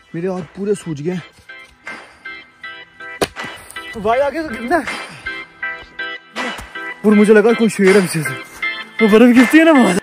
मेरे हाथ पूरे सूज गए। तो भाई आगे तो गिरना है और मुझे लगा कोई शेर है पीछे से, तो बर्फ गिरती है ना वहां।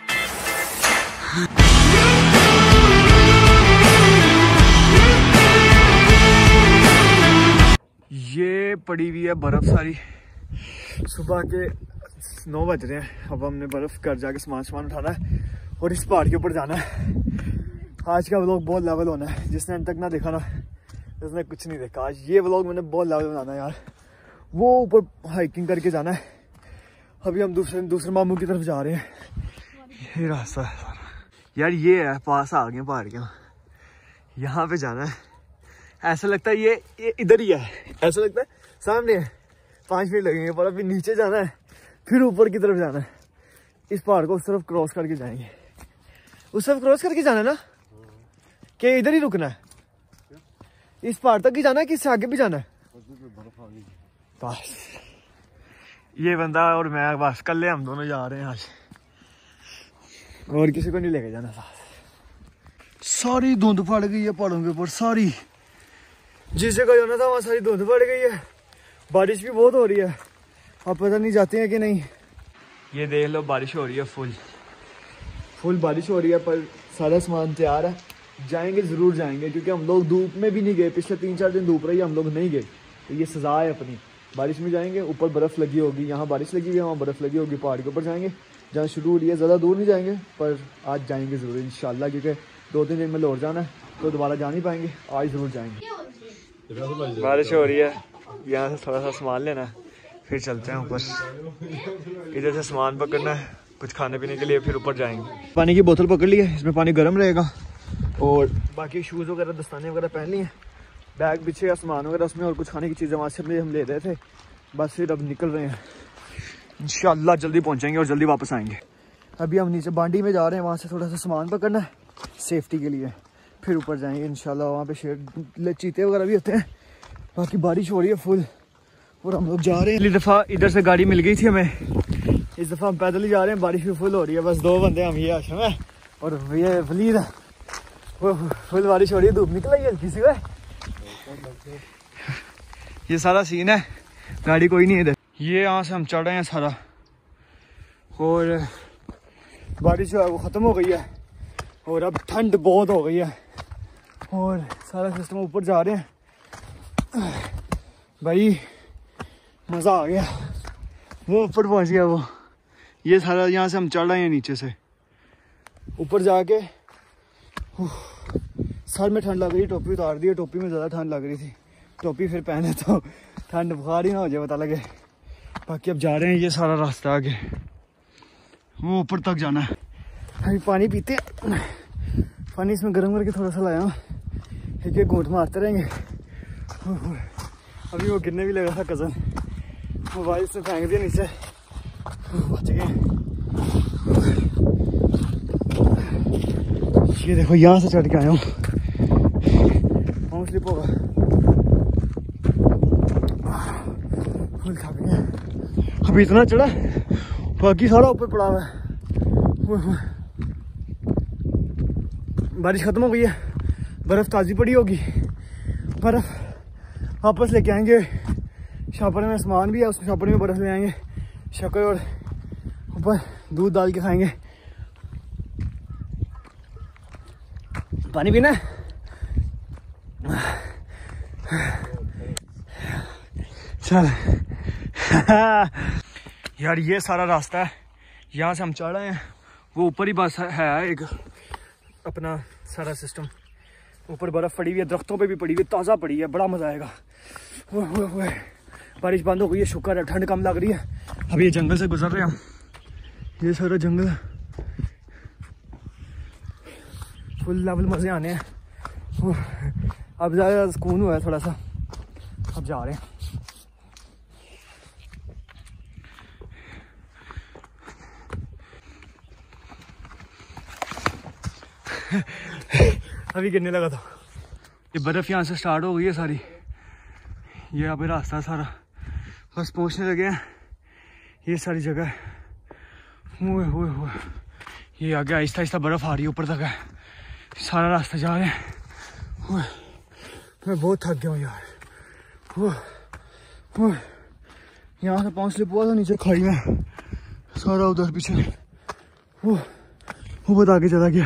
ये पड़ी हुई है बर्फ सारी। सुबह के 9 बज रहे हैं। अब हमने बर्फ घर जाके सामान उठाना है और इस पहाड़ के ऊपर जाना है। आज का व्लॉग बहुत लेवल होना है। जिसने अंत तक ना देखा ना, उसने कुछ नहीं देखा। आज ये व्लॉग मैंने बहुत लेवल बनाना है यार। वो ऊपर हाइकिंग करके जाना है। अभी हम दूसरे मामू की तरफ जा रहे हैं। ये रास्ता है यार, ये है पास आ गए पहाड़ के। यहाँ पे जाना है। ऐसा लगता है ये इधर ही है, ऐसा लगता है सामने है। 5 मिनट लगेंगे, पर अभी नीचे जाना है, फिर ऊपर की तरफ जाना है। इस पहाड़ को उस तरफ क्रॉस करके जाएंगे। उस तरफ क्रॉस करके जाना है ना, कि इधर ही रुकना है? इस पहाड़ तक ही जाना है कि इससे आगे भी जाना है? बस ये बंदा और मैं, बस कल हम दोनों जा रहे हैं आज, और किसी को नहीं लेके जाना साथ। सारी धुंध पड़ गई है पहाड़ों के ऊपर, सारी। जिस जगह जाना था वहाँ सारी धुंध पड़ गई है। बारिश भी बहुत हो रही है। आप पता नहीं जाते हैं कि नहीं। ये देख लो, बारिश हो रही है, फुल बारिश हो रही है, पर सारा सामान तैयार है। जाएंगे, ज़रूर जाएंगे, क्योंकि हम लोग धूप में भी नहीं गए। पिछले 3-4 दिन धूप रही, हम लोग नहीं गए, तो ये सजा है अपनी। बारिश में जाएंगे, ऊपर बर्फ़ लगी होगी, यहाँ बारिश लगी हुई है, वहाँ बर्फ़ लगी होगी। पहाड़ के ऊपर जाएंगे, जहाँ शुरू हो रही है। ज़्यादा दूर नहीं जाएंगे, पर आज जाएंगे ज़रूर इंशाल्लाह, क्योंकि 2-3 दिन में लौट जाना है, तो दोबारा जा नहीं पाएंगे। आज ज़रूर जाएंगे। बारिश हो रही है, यहाँ से थोड़ा सा सामान लेना है, फिर चलते हैं ऊपर। इधर से सामान पकड़ना है कुछ खाने पीने के लिए, फिर ऊपर जाएंगे। पानी की बोतल पकड़ ली है, इसमें पानी गर्म रहेगा, और बाकी शूज़ वगैरह, दस्ताने वगैरह पहन लिए हैं। बैग पीछे या सामान वगैरह उसमें, और कुछ खाने की चीज़ें वहाँ से हम ले रहे थे। बस फिर अब निकल रहे हैं इंशाल्लाह। जल्दी पहुँचेंगे और जल्दी वापस आएंगे। अभी हम नीचे बांडी में जा रहे हैं, वहाँ से थोड़ा सा सामान पकड़ना है सेफ्टी के लिए, फिर ऊपर जाएंगे इंशाल्लाह। वहाँ पे शेर, चीते वगैरह भी होते हैं। बाकी बारिश हो रही है फुल, और हम लोग जा रहे हैं। अगली दफ़ा इधर से गाड़ी मिल गई थी हमें, इस दफ़ा हम पैदल ही जा रहे हैं। बारिश भी फुल हो रही है। बस 2 बंदे हम, ये आशम है और ये वलीद है। वो फुल बारिश हो रही है, धूप निकल आई है हल्की सी। ये सारा सीन है, गाड़ी कोई नहीं है इधर। ये यहाँ से हम चढ़ रहे हैं सारा, और बारिश जो है वो ख़त्म हो गई है, और अब ठंड बहुत हो गई है, और सारा सिस्टम ऊपर जा रहे हैं। भाई मज़ा आ गया, वो ऊपर पहुँच गया वो। ये सारा यहाँ से हम चढ़ रहे हैं नीचे से ऊपर जाके। सर में ठंड लग रही, टोपी उतार दी है। टोपी में ज़्यादा ठंड लग रही थी, टोपी फिर पहने तो ठंड बुखार ही ना हो जाए, पता लगे। बाकी अब जा रहे हैं, ये सारा रास्ता आगे वो ऊपर तक जाना है। अभी पानी पीते हैं, पानी इसमें गर्म करके थोड़ा सा लाया, एक घूंट मारते रहेंगे। अभी वो गिरने भी लगा था कज़न, मोबाइल से फेंक दिया नीचे, बच गए। ये देखो, यहाँ से चढ़ के आया हूँ, पाँव स्लिप होगा। फुल थक गया, अभी इतना चढ़ा, बाकी सारा ऊपर पड़ा हुआ है। बारिश खत्म हो गई है, बर्फ़ ताज़ी पड़ी होगी। बर्फ़ वापस लेके आएंगे। शापर में सामान भी है, उस शापर में बर्फ़ ले आएंगे, शक्कर और ऊपर दूध डाल के खाएंगे। पानी पीना है? चल यार, ये सारा रास्ता है, यहाँ से हम चढ़ रहे हैं। वो ऊपर ही बस है एक अपना सारा सिस्टम। ऊपर बर्फ़ पड़ी हुई है, दरख्तों पे भी पड़ी हुई है, ताज़ा पड़ी है, बड़ा मज़ा आएगा। बारिश बंद हो गई है, शुक्र है, ठंड कम लग रही है। अभी ये जंगल से गुजर रहे हैं हम, ये सारा जंगल है, फुल लेवल मज़े आने हैं। अब ज़्यादा सुकून हुआ है थोड़ा सा, अब जा रहे हैं। अभी गिरने लगा था। ये बर्फ़ यहाँ से स्टार्ट हो गई है सारी, ये यहाँ पे रास्ता सारा, बस पहुँचने लगे हैं। ये सारी जगह है, ये आगे आहिस्ता आहिस्ता बर्फ़ आ रही है, ऊपर तक है। सारा रास्ता जा रहे हैं। मैं बहुत थक गया हूँ यार। यहाँ से पाँव स्लिप हुआ था नीचे खाई में, सारा उधर पीछे वो बहुत आगे चला गया।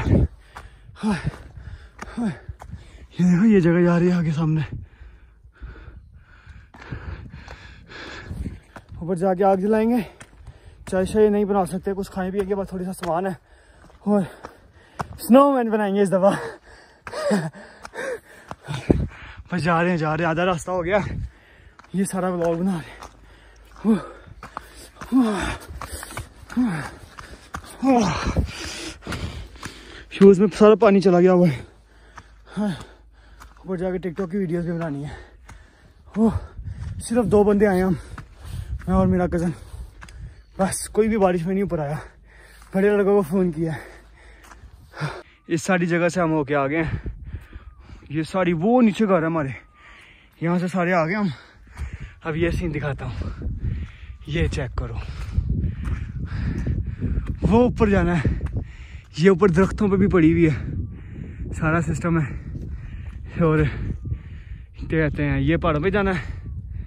ये देखो ये जगह जा रही है आगे सामने। ऊपर जाके आग जलाएंगे, चाय शाय नहीं बना सकते, कुछ खाए पिए के बाद थोड़ी सा सामान है और स्नोमैन बनाएंगे इस दफा। बस जा रहे हैं, आधा रास्ता हो गया, ये सारा व्लॉग बना रहे हैं। शूज में सारा पानी चला गया हुआ है। ऊपर जाके टिकटॉक की वीडियोस भी बनानी है। सिर्फ 2 बंदे आए हम, मैं और मेरा कज़न, बस कोई भी बारिश में नहीं ऊपर आया। बड़े लड़कों को फ़ोन किया। इस सारी जगह से हम होके आ गए हैं। ये सारी वो नीचे घर है हमारे, यहाँ से सारे आ गए हम। अब ये सीन दिखाता हूँ, ये चेक करो, वो ऊपर जाना है। ये ऊपर दरख्तों पे भी पड़ी हुई है, सारा सिस्टम है। और क्या कहते हैं, ये पहाड़ों पे जाना है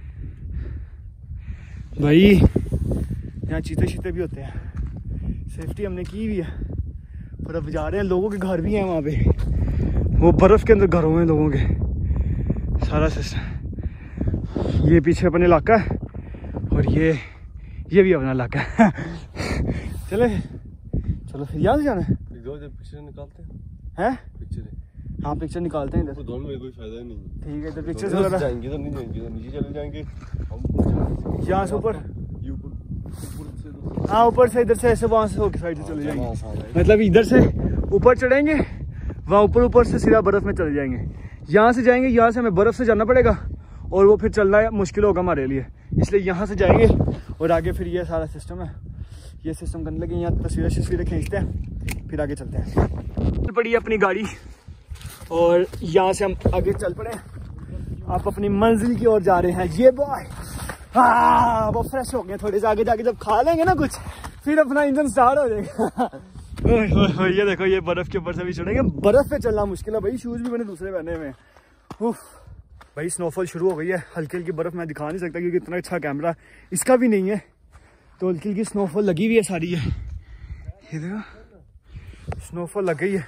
भाई। यहाँ चीते शीते भी होते हैं, सेफ्टी हमने की भी है। पर अब जा रहे हैं, लोगों के घर भी हैं वहाँ पे, वो बर्फ़ के अंदर घर हुए हैं लोगों के, सारा सिस्टम। ये पीछे अपने इलाका है और ये भी अपना इलाका है। चलो फिर यहाँ से जाना है। पिक्चर निकालते हैं? पिक्चर, हाँ पिक्चर निकालते हैं इधर। तो दोनों में कोई फायदा नहीं। ठीक है, इधर पिक्चर जाएंगे तो नहीं जाएंगे, तो नीचे चले जाएंगे हम, यहाँ से ऊपर। हाँ ऊपर से, इधर से ऐसे वहाँ से होकर साइड से चले जाएंगे। मतलब इधर से ऊपर चढ़ेंगे, वहाँ ऊपर से सीधा बर्फ़ में चले जाएंगे। यहाँ से जाएंगे, यहाँ से हमें बर्फ़ से जाना पड़ेगा और वो फिर चलना मुश्किल होगा हमारे लिए, इसलिए यहाँ से जाएंगे और आगे फिर ये सारा सिस्टम है। ये सिस्टम करने लगे, यहाँ तस्वीरें खींचते हैं, फिर आगे चलते हैं। पड़ी अपनी गाड़ी और यहाँ से हम आगे चल पड़े। आप अपनी मंजिल की ओर जा रहे हैं। ये बॉय वो फ्रेश हो गए, थोड़े से आगे जाके जब खा लेंगे ना कुछ, फिर अपना इंजन स्टार्ट हो जाएगा। ये देखो, ये बर्फ़ के ऊपर से भी चढ़ेंगे। बर्फ़ पे चलना मुश्किल है भाई, शूज़ भी मैंने दूसरे पहने हुए हैं। भाई स्नोफॉल शुरू हो गई है, हल्की हल्की बर्फ़ मैं दिखा नहीं सकता क्योंकि इतना अच्छा कैमरा इसका भी नहीं है, तो हल्की हल्की स्नोफॉल लगी हुई है सारी है। ये देखो स्नोफॉल लग गई है।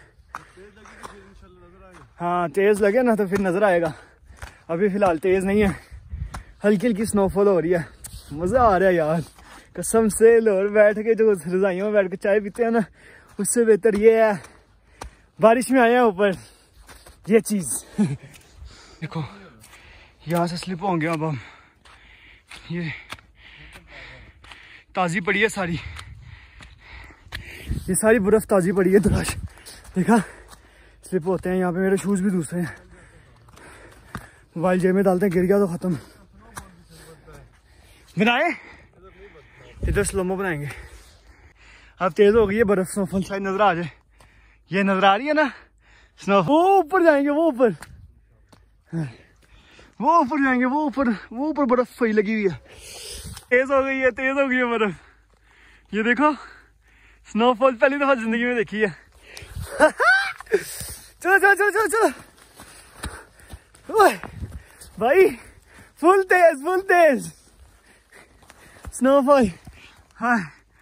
हाँ तेज़ लगे ना तो फिर नज़र आएगा, अभी फ़िलहाल तेज़ नहीं है, हल्की हल्की स्नोफॉल हो रही है। मज़ा आ रहा है यार कसम से। लोर बैठ के जो रज़ाइयों में बैठ के चाय पीते हैं ना, उससे बेहतर ये है बारिश में आए हैं ऊपर। ये चीज़ देखो, यहाँ से स्लिप होंगे अब हम। ये ताज़ी पड़ी है सारी, ये सारी बर्फ़ ताज़ी पड़ी है। तलाश देखा, स्लिप होते हैं यहाँ पे। मेरे शूज़ भी दूसरे हैं, मोबाइल जेब में डालते हैं, गिर गया तो ख़त्म। बनाए इधर स्लोमो बनाएंगे। अब तेज़ हो गई है बर्फ़, स्नोफॉल शायद नज़र आ जाए। ये नज़र आ रही है ना स्नो, वो ऊपर जाएंगे, वो ऊपर जाएंगे, वो ऊपर बर्फ़ सही लगी हुई है। तेज़ हो गई है बर्फ़। ये देखो स्नोफॉल पहली दफ़ा ज़िंदगी में देखी है। चलो भाई, फुल तेज स्नोफॉल। हाँ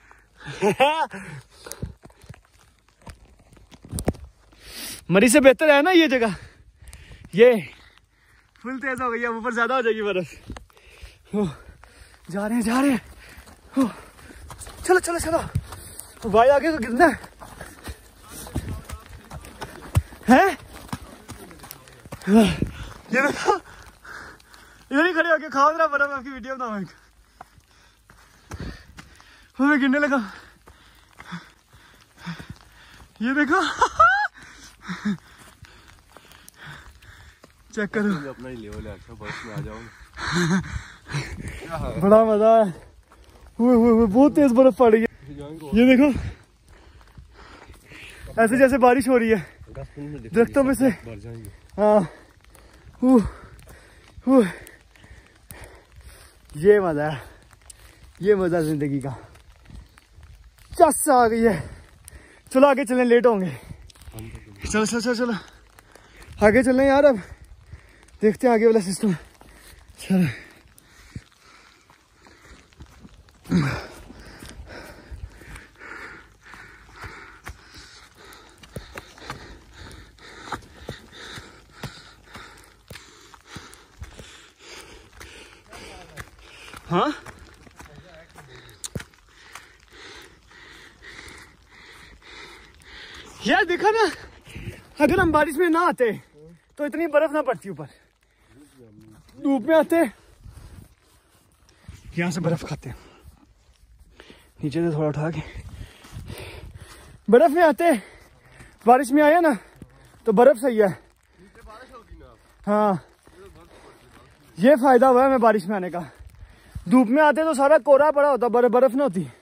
मरी से बेहतर है ना ये जगह। ये फुल तेज हो गई है, ऊपर ज्यादा हो जाएगी बर्फ। जा रहे हैं। चलो भाई, आगे तो गिरना है। ये देखो, इधर ही खड़े होके खाओ जरा बर्फ, आपकी वीडियो बनाऊंगा। मैं गिरने लगा, ये देखो। चेक करो, अपना ही लेवल है। अच्छा बर्फ में आ जाओ, बड़ा मजा है। बहुत तेज बर्फ पड़ रही है। ये देखो ऐसे जैसे बारिश हो रही है दरख्तों में से। हाँ ये मजा है, ये मजा जिंदगी का। चस आ गई है। चलो आगे चलें, लेट होंगे। चलो आगे चलें यार। अब देखते हैं आगे वाला सिस्टम। चलो हाँ यार देखा ना, अगर हम बारिश में ना आते तो इतनी बर्फ ना पड़ती ऊपर। धूप में आते यहाँ से बर्फ खाते, नीचे से थोड़ा उठा के बर्फ में आते। बारिश में आया ना तो बर्फ सही है। हाँ ये फायदा हुआ है हमें बारिश में आने का। धूप में आते तो सारा कोरा पड़ा होता, बर्फ ना होती।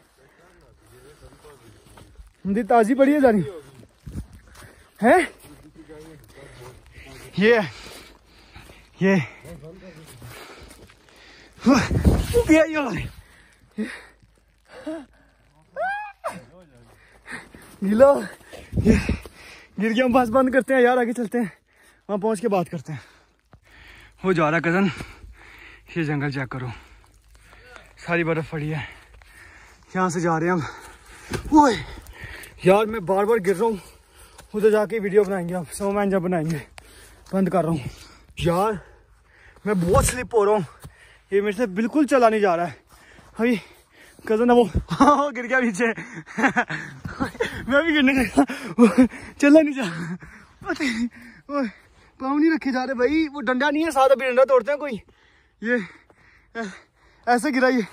ताजी पड़ी है जानी है। ये गीला गिर गया। हम बस बंद करते हैं यार, आगे चलते हैं, वहां पहुंच के बात करते हैं। वो जा रहा कजन, ये जंगल चेक करो, सारी बर्फ पड़ी है। यहाँ से जा रहे हैं हम। ओए यार मैं बार बार गिर रहा हूँ, उधर जाके वीडियो बनाएंगे आप, स्नोमैन जब बनाएंगे। बंद कर रहा हूँ यार, मैं बहुत स्लिप हो रहा हूँ, ये मेरे से बिल्कुल चला नहीं जा रहा है। अभी कजन है वो हाँ गिर गया पीछे मैं भी गिरने लगा, चला नहीं जा रहा। पाँव नहीं रखे जा रहे भाई, वो डंडा नहीं है साथ, अभी डंडा तोड़ते हैं कोई। ये ऐसे गिरा ये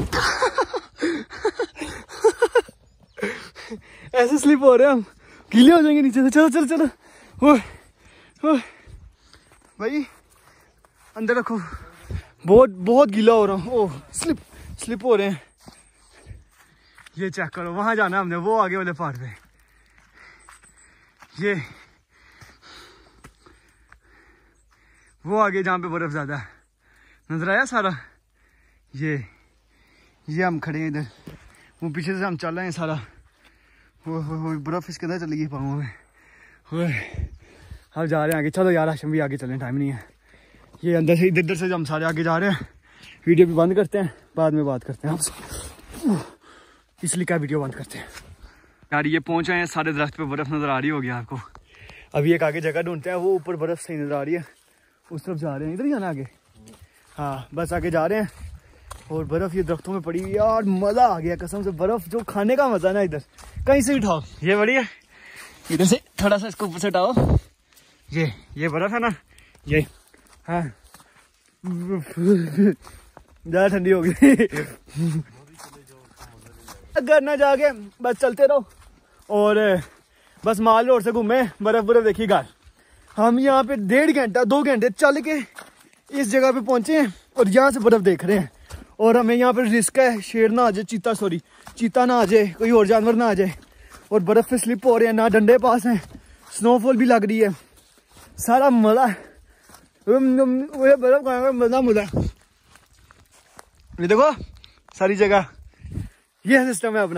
ऐसे स्लिप हो रहे हैं हम, गीले हो जाएंगे नीचे से। चलो चलो चलो ओ भाई अंदर रखो, बहुत बहुत गीला हो रहा हूँ। ओह स्लिप हो रहे हैं। ये चेक करो, वहां जाना हमने, वो आगे वाले पहाड़ पे। ये वो आगे जहाँ पे बर्फ ज्यादा है, नजर आया सारा। ये हम खड़े हैं इधर, वो पीछे से हम चल रहे हैं सारा। वो बर्फ इसके अंदर चली गई पाँव में। अब जा रहे हैं आगे। चलो यार आशम भी आगे चलें, टाइम नहीं है। ये अंदर से इधर से हम सारे आगे जा रहे हैं। वीडियो भी बंद करते हैं, बाद में बात करते हैं आपसे, इसलिए क्या वीडियो बंद करते हैं यार। ये पहुंच आए हैं, सारे दरख्त पे बर्फ नजर आ रही होगी आपको। अभी एक आगे जगह ढूंढते हैं, वो ऊपर बर्फ सही नजर आ रही है, उस तरफ जा रहे हैं। इधर ही जाना आगे, हाँ बस आगे जा रहे हैं। और बर्फ ये दरख्तों में पड़ी हुई यार, मजा आ गया कसम से। बर्फ जो खाने का मजा ना, इधर कहीं से उठाओ। ये बढ़िया, इधर से थोड़ा सा इसको ऊपर से उठाओ। ये बर्फ है ना, ये हाँ ज्यादा ठंडी हो गई घर ना जाके बस चलते रहो और बस माल रोड से घूमे, बर्फ देखी घर। हम यहाँ पे 1.5 घंटा 2 घंटे चल के इस जगह पे पहुंचे हैं और यहाँ से बर्फ देख रहे हैं। और हमें यहाँ पे रिस्क है, शेर ना आ जाए, चीता ना आ जाए, कोई और जानवर ना आ जाए। और बर्फ पे स्लिप हो रहे हैं, ना डंडे पास हैं, स्नोफॉल भी लग रही है, सारा मजा। बर्फ खाने का मजा। ये देखो सारी जगह ये सिस्टम है अपना।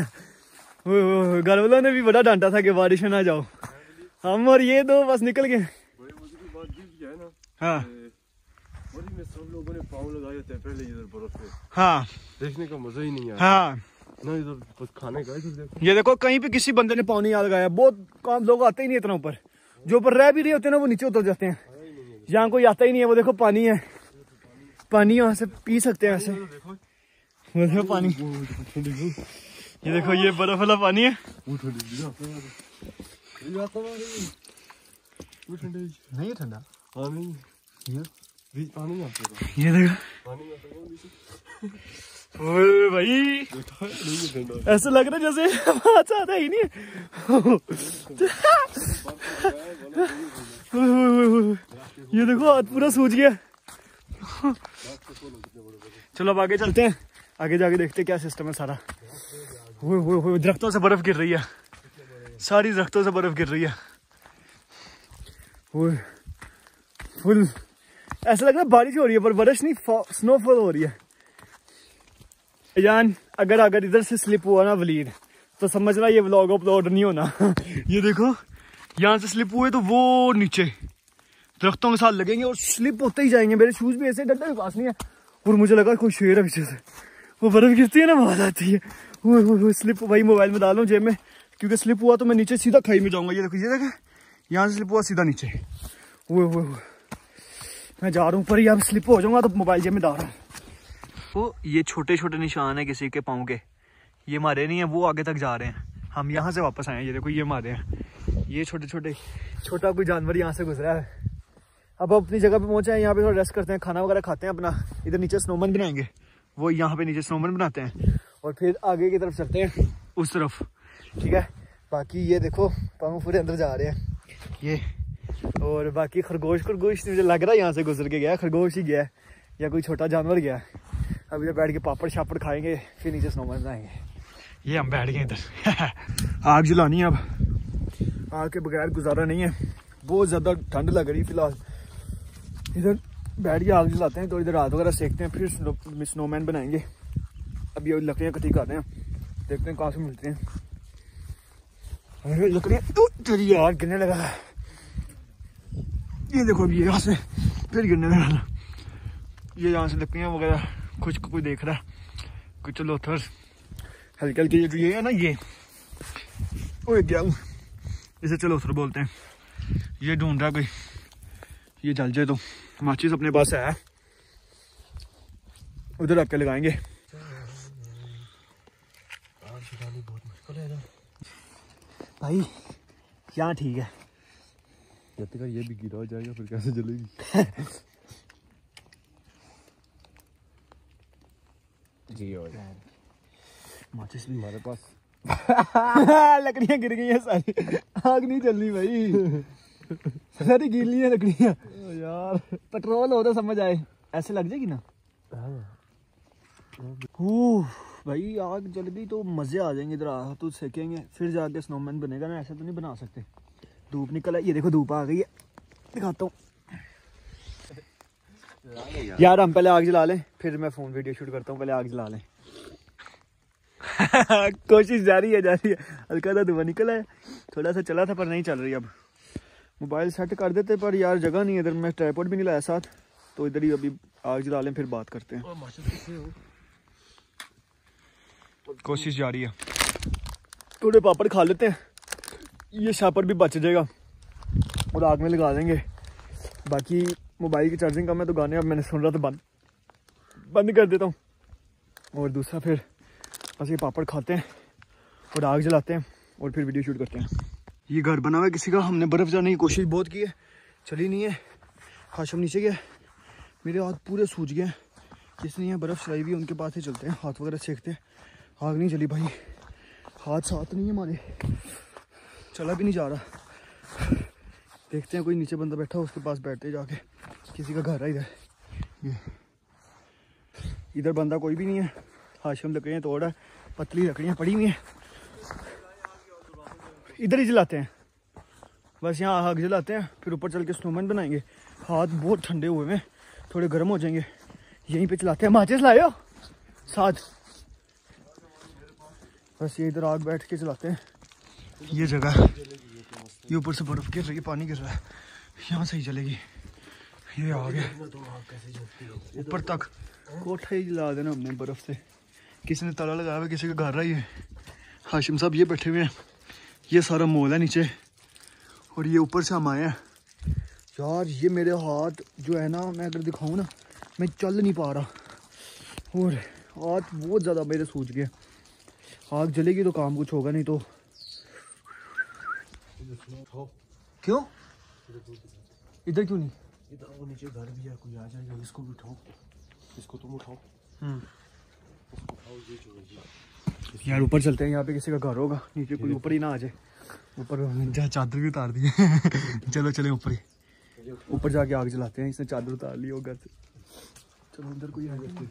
घर वालों ने भी बड़ा डांटा था कि बारिश में ना जाओ, हम और ये दो बस निकल गए। हाँ में सब लोगों ने पाँव लगाए होते हैं पहले इधर बर्फ पे। हाँ देखने का मजा ही नहीं है। हाँ ना इधर खाने का। इधर देखो, ये देखो कहीं पे किसी बंदे ने पाँव नहीं लगाया। बहुत कम लोग आते ही नहीं इतना ऊपर, जो ऊपर रह भी रहे होते हैं ना वो नीचे उतर जाते हैं। यहाँ कोई आता ही नहीं है। वो देखो पानी है, पानी यहाँ से पी सकते हैं ऐसे। वो देखो पानी, ये देखो ये बर्फ वाला पानी है। नहीं ठंडा ये देखो ओए भाई, ऐसा लग रहा है जैसे अच्छा आता ही नहीं। ये देखो हाथ पूरा सूज गया। चलो अब आगे चलते हैं, आगे जाके देखते हैं क्या सिस्टम है सारा। वो दरख्तों से बर्फ गिर रही है, सारी दरख्तों से बर्फ गिर रही है। वो फुल ऐसा लग रहा है बारिश हो रही है पर बारिश नहीं, स्नोफॉल हो रही है। जान अगर इधर से स्लिप हुआ ना वलीद, तो समझना ये व्लॉग अपलोड नहीं होना। ये देखो यहाँ से स्लिप हुए तो वो नीचे दरख्तों के साथ लगेंगे और स्लिप होते ही जाएंगे। मेरे शूज भी ऐसे, डंडा भी पास नहीं है और मुझे लगा कोई शेर है पीछे से। वो बर्फ गिरती है ना, आवाज आती है, वो स्लिप। भाई मोबाइल में डालो जेब में, क्योंकि स्लिप हुआ तो मैं नीचे सीधा खाई में जाऊंगा। ये देखो, ये देखा, यहाँ से स्लिप हुआ सीधा नीचे। वो मैं जा रहा हूँ पर, अब स्लिप हो जाऊंगा तो मोबाइल जेब में डाल रहा हूँ। वो ये छोटे छोटे निशान है किसी के पाँव के, ये हमारे नहीं है, वो आगे तक जा रहे हैं। हम यहाँ से वापस आए हैं, ये देखो ये हमारे हैं। ये छोटे छोटे, छोटा कोई जानवर यहाँ से गुजरा है। अब अपनी जगह पे पहुंचे हैं, यहाँ पे थोड़ा रेस्ट करते हैं, खाना वगैरह खाते हैं अपना। इधर नीचे स्नोमैन बनाएंगे, वो यहाँ पे नीचे स्नोमैन बनाते हैं और फिर आगे की तरफ चलते हैं उस तरफ, ठीक है। बाकी ये देखो पाँव पूरे अंदर जा रहे हैं ये। और बाकी खरगोश मुझे लग रहा है यहाँ से गुजर के गया, खरगोश ही गया है या कोई छोटा जानवर गया। अब इधर बैठ के पापड़ शापड़ खाएंगे, फिर नीचे स्नोमैन बनाएंगे। ये हम बैठ गए इधर। आग जलानी है, अब आग के बगैर गुजारा नहीं है, बहुत ज़्यादा ठंड लग रही फिलहाल। इधर बैठ के आग जलाते हैं, तो इधर रात वगैरह सेकते हैं, फिर स्नोमैन बनाएंगे। अभी ये लकड़ियाँ इकट्ठी कर रहे हैं, देखते हैं कहाँ से मिलते हैं। लकड़ियाँ तो चलिए यार, गिरने लगा है। ये देखो अभी यहाँ से फिर गिरने लगा। ये यहाँ से लकड़ियाँ वगैरह कुछ कोई देख रहा है, कुछ चलो उधर हल्की हल्की ये है ना, ये ओए क्या इसे चलो उधर बोलते हैं। ये ढूंढ रहा कोई, ये जल जाए तो। माचिस अपने पास है, उधर रख के लगाएंगे। भाई यहाँ ठीक है, जब तक ये भी गिरा हो जाएगा फिर कैसे जलेगी। जी और माचिस भी हमारे पास लकड़ियाँ गिर गई हैं सारी, आग नहीं चल रही भाई, सारी गीली है लकड़ियाँ यार। पेट्रोल हो तो समझ आए, ऐसे लग जाएगी ना। भाई आग जल गई तो मजे आ जाएंगे। इधर हाथ सेकेंगे, फिर जाके स्नोमैन बनेगा ना। ऐसे तो नहीं बना सकते, धूप निकल है, ये देखो धूप आ गई है, दिखाता हूँ यार। हम पहले आग जला लें, फिर मैं फोन वीडियो शूट करता हूँ। पहले आग जला लें। कोशिश जारी है हल्का सा धुआं निकला है, थोड़ा सा चला था पर नहीं चल रही। अब मोबाइल सेट कर देते, पर यार जगह नहीं है इधर, मैं ट्राइपॉड भी नहीं लाया साथ, तो इधर ही अभी आग जला लें, फिर बात करते हैं। कोशिश जारी है, थोड़े पापड़ खा लेते हैं, ये शापर भी बच जाएगा और आग में लगा देंगे। बाकी मोबाइल की चार्जिंग कम है, तो गाने अब मैंने सुन रहा था बंद कर देता हूँ। और दूसरा फिर बस ये पापड़ खाते हैं और आग जलाते हैं और फिर वीडियो शूट करते हैं। ये घर बना हुआ है किसी का, हमने बर्फ़ जाने की कोशिश बहुत की है, चली नहीं है। हाशम नीचे गया, मेरे हाथ पूरे सूज गए। जिसने यहाँ बर्फ़ चलाई हुई है उनके पास ही चलते हैं, हाथ वगैरह सेकते हैं। आग नहीं चली भाई, हाथ साथ नहीं है हमारे, चला भी नहीं जा रहा। देखते हैं कोई नीचे बंदा बैठा हो, उसके पास बैठते जाके। किसी का घर है इधर, ये इधर बंदा कोई भी नहीं है। हाशम लकड़ियाँ तोड़ रहा है, पतली लकड़ियाँ पड़ी हुई हैं, इधर ही जलाते हैं बस। यहाँ आग जलाते हैं, फिर ऊपर चल के स्नोमैन बनाएंगे। हाथ बहुत ठंडे हुए हैं, थोड़े गर्म हो जाएंगे, यहीं पे चलाते हैं। माचिस लाए हो साथ? बस ये इधर आग बैठ के चलाते हैं। ये जगह, ये ऊपर से बर्फ गिर रही है, पानी गिर रहा है, यहाँ से ही चलेगी। ये आ गया ऊपर तक, कोठा ही जला देना हमने बर्फ से। किसी ने ताला लगाया हुआ, किसी का घर रहा है। हाशिम साहब ये बैठे हुए हैं, ये सारा मॉल है नीचे, और ये ऊपर से हम आए हैं। यार ये मेरे हाथ जो है ना, मैं अगर दिखाऊँ ना, मैं चल नहीं पा रहा, और हाथ बहुत ज़्यादा मेरे सूज गए। आग जलेगी तो काम कुछ होगा नहीं तो। क्यों इधर क्यों नहीं? इधर वो नीचे घर भी है, कोई आ जाएगा, इसको भी उठाओ, इसको तुम उठाओ। यार ऊपर चलते हैं, यहाँ पे किसी का घर होगा, नीचे कोई ऊपर ही ना आ जाए। ऊपर चादर भी उतार दी है। चलो चले ऊपर ही, ऊपर जाके आग जलाते हैं। इसने चादर उतार ली होगा, चलो अंदर कोई आ जाए।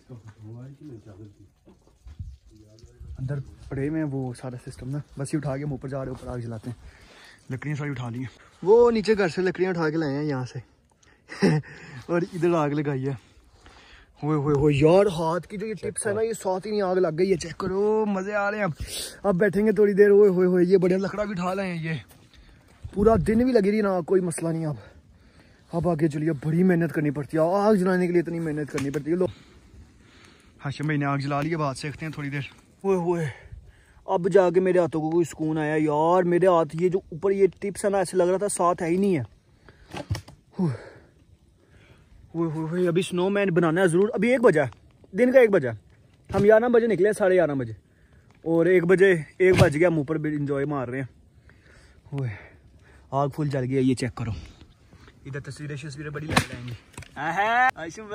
अंदर पड़े में वो सारा सिस्टम ना, बस ये उठा के हम ऊपर जा रहे हैं, ऊपर आग जलाते हैं। लकड़ियाँ सारी उठा ली हैं, वो नीचे घर से लकड़ियाँ उठा के लाए हैं यहाँ से। और इधर आग लगाई है। हो यार हाथ की जो ये टिप्स है ना, ये साथ ही नहीं आग लग गई है। चेक करो, मजे आ रहे हैं। अब बैठेंगे थोड़ी देर। हो ये बढ़िया लकड़ा भी उठा लाए हैं, ये पूरा दिन भी लगी रही ना, कोई मसला नहीं। अब अब आगे चलिए, बड़ी मेहनत करनी पड़ती है, आग जलाने के लिए इतनी मेहनत करनी पड़ती है। लो हाशिम भाई ने आग जला ली है, बात सीखते हैं थोड़ी देर। ओए होए, अब जाके मेरे हाथों को कोई सुकून आया यार। मेरे हाथ ये जो ऊपर ये टिप्स है ना, ऐसे लग रहा था साथ है ही नहीं है। ओए अभी स्नोमैन बनाना है ज़रूर। अभी 1 बजा, दिन का 1 बजा, हम 11 बजे निकले, 11:30 बजे, और 1 बज गया, हम ऊपर भी इंजॉय मार रहे हैं। ओए आग फुल जल गई है, ये चेक करो। इधर तस्वीरें बड़ी लग जाएंगी। आशिम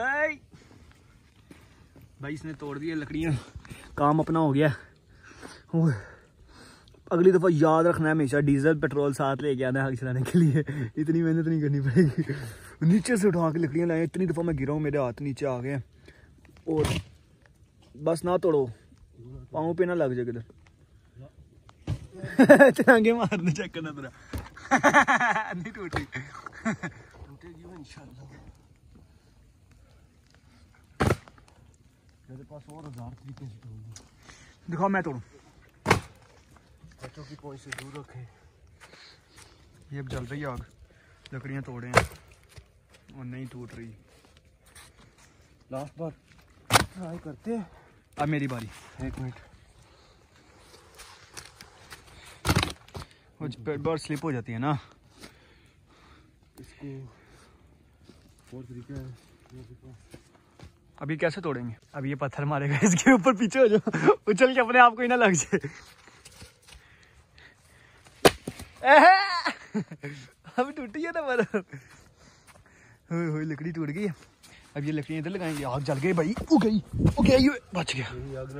भाई इसने तोड़ दिया लकड़ियाँ, काम अपना हो गया। अगली दफ़ा याद रखना है हमेशा डीजल पेट्रोल साथ लेके आना है आग चलाने के लिए, इतनी मेहनत नहीं करनी पड़ेगी। नीचे से उठा के लकड़ियाँ लाए, इतनी दफ़ा मैं गिरा हूँ, मेरे हाथ नीचे आ गए। और बस ना तोड़ो, पाँव पे ना लग जाए किधर। आगे मारने चेक करना तेरा नहीं टूटी, टूटेगी वो इंशाल्लाह। मेरे पास और 1000 तरीके से तोड़ूंगा। दिखाओ मैं तोड़ूं। बच्चों की पहुंच से दूर रखें। ये अब जल रही है आग, लकड़ियां तोड़े हैं और नहीं टूट रही। लास्ट बार ट्राई करते हैं। अब मेरी बारी, 1 मिनट। बार स्लिप हो जाती है ना, इसको और तरीका है। अभी कैसे तोड़ेंगे? अब ये पत्थर मारेगा इसके ऊपर, पीछे हो जाओ, उछल के अपने आप को ही ना लग जाए। अब टूटी है ना बर्फ, लकड़ी टूट गई है। अब ये लकड़ियाँ इधर लगाएंगे। आग जल गई भाई, ओ गई बच गया।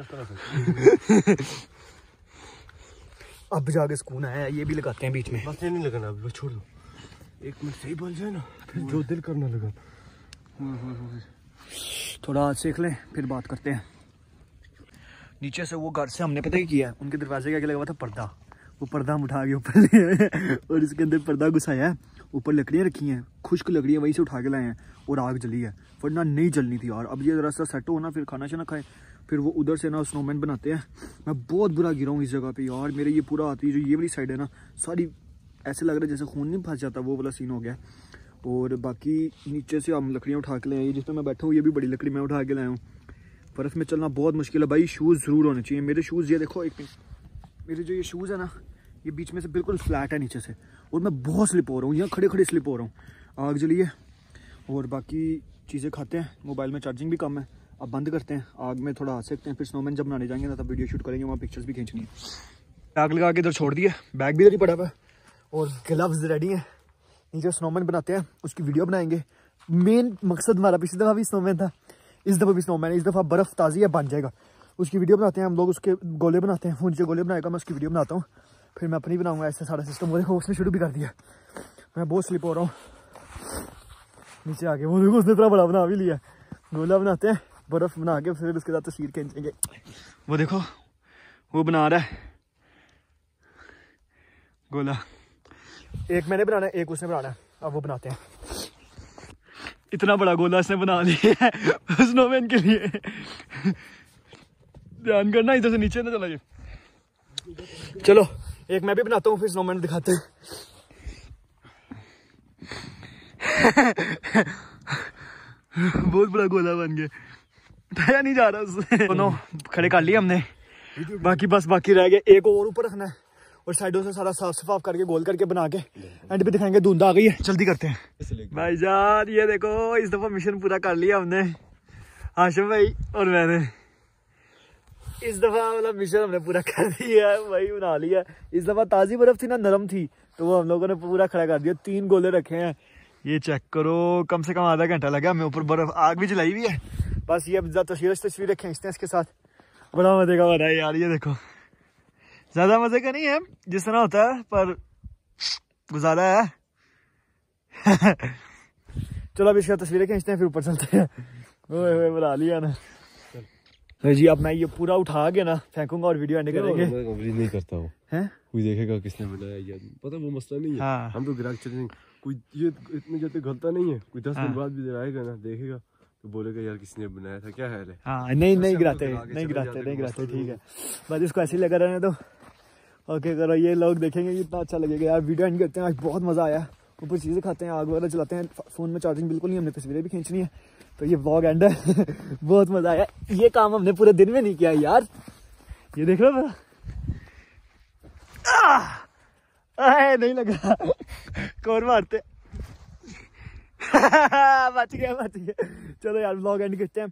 अब जाके सुकून आया। ये भी लगाते हैं बीच में, बस ये नहीं लगाना, अभी बस छोड़ दो। 1 मिनट सही बन जाए ना, फिर जो दिल करना लगा। थोड़ा हाथ सेक लें, फिर बात करते हैं। नीचे से वो घर से हमने पता ही किया, उनके दरवाजे के आगे लगा हुआ था पर्दा, वो पर्दा हम उठा के ऊपर ले आए और इसके अंदर पर्दा घुसाया है। ऊपर लकड़ियाँ रखी हैं, खुश्क लकड़ियाँ वहीं से उठा के लाए हैं, और आग जली है, वरना नहीं जलनी थी यार। अब ये ज़रा सा सेट हो ना, फिर खाना शाना खाए, फिर वो उधर से ना स्नोमैन बनाते हैं। मैं बहुत बुरा गिरा हूँ इस जगह पे यार, मेरे ये पूरा आती है, जो ये वाली साइड है ना सारी ऐसे लग रहा है जैसे खून नहीं फंस जाता, वो वाला सीन हो गया। और बाकी नीचे से हम लकड़ियाँ उठा के लाए हैं, जिसमें मैं बैठा हूँ ये भी बड़ी लकड़ी मैं उठा के लाया हूँ। बर्फ़ में चलना बहुत मुश्किल है भाई, शूज़ ज़रूर होने चाहिए। मेरे शूज़ ये देखो, एक मेरे जो ये शूज़ है ना, ये बीच में से बिल्कुल फ्लैट है नीचे से, और मैं बहुत स्लिप हो रहा हूँ, यहाँ खड़े खड़े स्लिप हो रहा हूँ। आग जली है और बाकी चीज़ें खाते हैं। मोबाइल में चार्जिंग भी कम है, अब बंद करते हैं। आग में थोड़ा हाथ सेकते हैं, फिर स्नोमैन जब बनाने जाएंगे ना तब वीडियो शूट करेंगे, वहाँ पिक्चर्स भी खींचनी है। आग लगा के इधर छोड़ दिया, बैग भी इधर ही पड़ा हुआ है और ग्लव्स रेडी हैं। नीचे स्नोमैन बनाते हैं, उसकी वीडियो बनाएंगे। मेन मकसद हमारा पिछली दफ़ा भी स्नोमैन था, इस दफ़ा भी स्नोमैन। इस दफ़ा बर्फ़ ताज़ी है, बन जाएगा, उसकी वीडियो बनाते हैं हम लोग। उसके गोले बनाते हैं, वो नीचे गोले बनाएगा, मैं उसकी वीडियो बनाता हूँ, फिर मैं अपनी बनाऊँगा। ऐसे सारा सिस्टम वो देखो उसने शुरू भी कर दिया। मैं बहुत स्लिप हो रहा हूँ नीचे आके। वो देखो उसने इतना बड़ा बना भी लिया। गोला बनाते हैं, बर्फ़ बना के फिर उसके साथ तस्वीर खींचेंगे। वो देखो वो बना रहा है गोला, एक मैंने बनाना है, एक उसने बनाना है। अब वो बनाते हैं। इतना बड़ा गोला इसने बना लिया है स्नोमैन के लिए। ध्यान करना इधर से नीचे ना चला जाए। चलो एक मैं भी बनाता हूँ, फिर स्नोमैन दिखाते हैं। बहुत बड़ा गोला बन गया, उठाया नहीं जा रहा उससे। दोनों खड़े कर लिए हमने, बाकी रह गए। एक और ऊपर रखना है और साइडों से सारा साफ सफाफ करके गोल करके बना के एंड पे दिखाएंगे। धुंध आ गई है, जल्दी करते हैं भाई जान। ये देखो इस दफा मिशन पूरा कर लिया हमने, हाशिम भाई और मैंने। इस दफा मतलब मिशन हमने पूरा कर दिया है भाई, बना लिया। इस दफा ताज़ी बर्फ थी ना, नरम थी, तो वो हम लोगों ने पूरा खड़ा कर दिया। 3 गोले रखे हैं, ये चेक करो, कम से कम आधा घंटा लगा हमें। ऊपर बर्फ आग भी जलाई हुई है। बस ये अब तस्वीरें खींचते हैं इसके साथ, बड़ा मजे का बना है यार। ये देखो ज्यादा मजे का नहीं है जिस तरह होता है, पर गुजारा है। चलो अब इसका तस्वीरें खींचते हैं, फिर ऊपर चलते हैं। ओए बना लिया ना जी। अब मैं ये पूरा उठा के ना फेंकूंगा और वीडियो एंड करेंगे। नहीं करता हूँ, कोई देखेगा किसने बनाया या पता, वो मसला नहीं है। हाँ। हम तो ग्राहक चले, कोई ये इतने जल्दी गलता नहीं है। कोई 10 दिन बाद भी आएगा ना, देखेगा तो बोलेगा यार किसने बनाया था, क्या है। हाँ नहीं गिराते, ठीक है। बस इसको ऐसे ही लगा रहने दो। ओके करो, ये लोग देखेंगे कितना अच्छा लगेगा यार। वीडियो एंड करते हैं, आज बहुत मजा आया ऊपर चीज़ें खाते हैं, आग वगैरह जलाते हैं। फ़ोन में चार्जिंग बिल्कुल नहीं, हमने तस्वीरें भी खींचनी है। तो ये व्लॉग एंड है। बहुत मज़ा आया। ये काम हमने पूरे दिन में नहीं किया यार। ये देख रहे हो नहीं लगा। कौन मारते बच गया। चलो यार व्लॉग एंड करते हैं।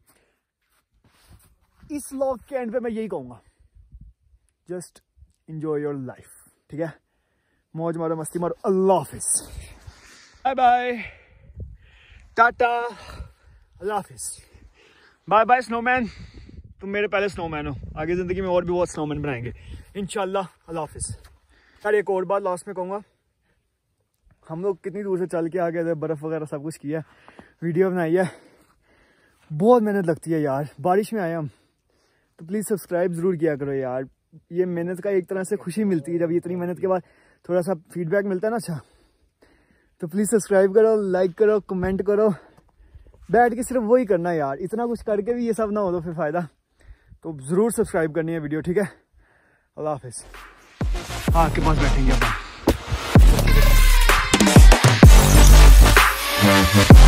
इस व्लॉग के एंड पे मैं यही कहूँगा, जस्ट एंजॉय योर लाइफ, ठीक है? मौज मारो, मस्ती मारो। अल्लाह हाफिज, बाय बाय, टाटा, अल्लाह हाफिज, बाय बाय स्नोमैन। तुम मेरे पहले स्नोमैन हो, आगे ज़िंदगी में और भी बहुत स्नोमैन बनाएंगे इंशाल्लाह। अल्लाह हाफिज। यार एक और बात लास्ट में कहूँगा, हम लोग कितनी दूर से चल के आ गए थे, बर्फ़ वगैरह सब कुछ किया, वीडियो बनाई है। बहुत मेहनत लगती है यार, बारिश में आए हम, तो प्लीज़ सब्सक्राइब ज़रूर किया करो यार। ये मेहनत का एक तरह से खुशी मिलती है, जब इतनी मेहनत के बाद थोड़ा सा फीडबैक मिलता है ना अच्छा, तो प्लीज़ सब्सक्राइब करो, लाइक करो, कमेंट करो। बैठ के सिर्फ वही करना है यार, इतना कुछ करके भी ये सब ना हो तो फिर फ़ायदा। तो ज़रूर सब्सक्राइब करनी है वीडियो, ठीक है? अल्लाह हाफिज़। हाँ, आपके पास बैठेंगे अपन।